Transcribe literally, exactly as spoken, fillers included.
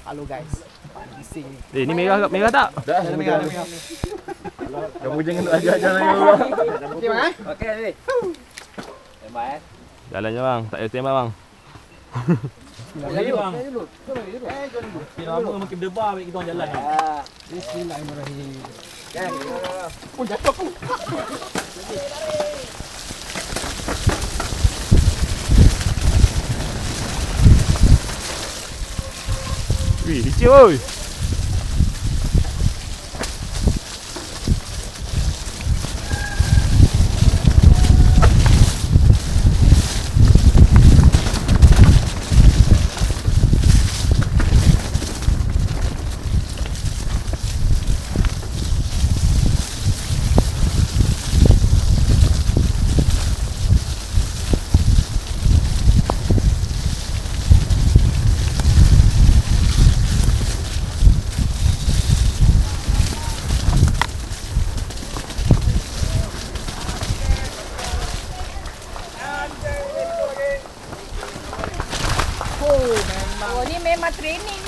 Halo guys. Bising ni. Eh, ni merah merah tak? Dah, Dah merah, dah merah. kamu jangan ajak-ajak lagi dulu. Okey bang eh? Okey ni. Tembak eh. Jalan je bang, tak ada tembak bang. Lagi bang. Makin lama makin berdebar ambil kita orang jalan. Ah. Bismillahirrahmanirrahim. Okey. Oh jatuh aku. Wih, licin oi. Oh, ni memang training